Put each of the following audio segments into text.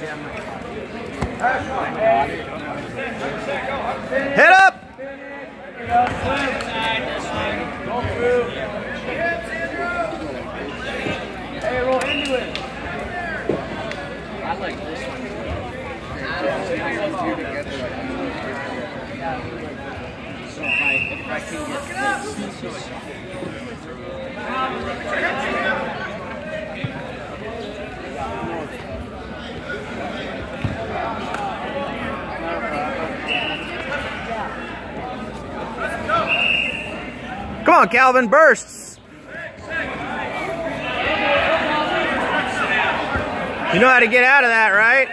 Head up! Hey, roll into it. I like this one. So if I can get this. Come on, Calvin, bursts. You know how to get out of that, right?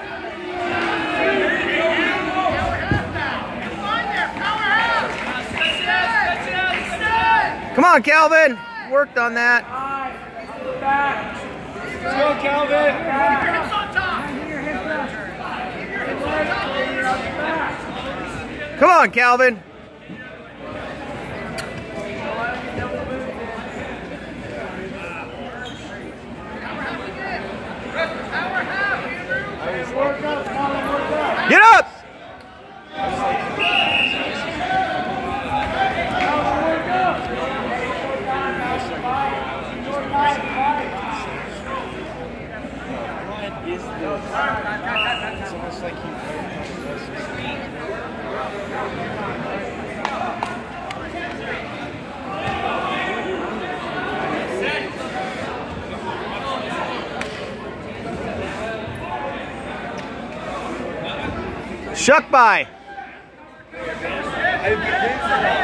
Come on, Calvin. Worked on that. Let's go, Calvin. Come on, Calvin. Get up! It's almost like you. Shuck by. I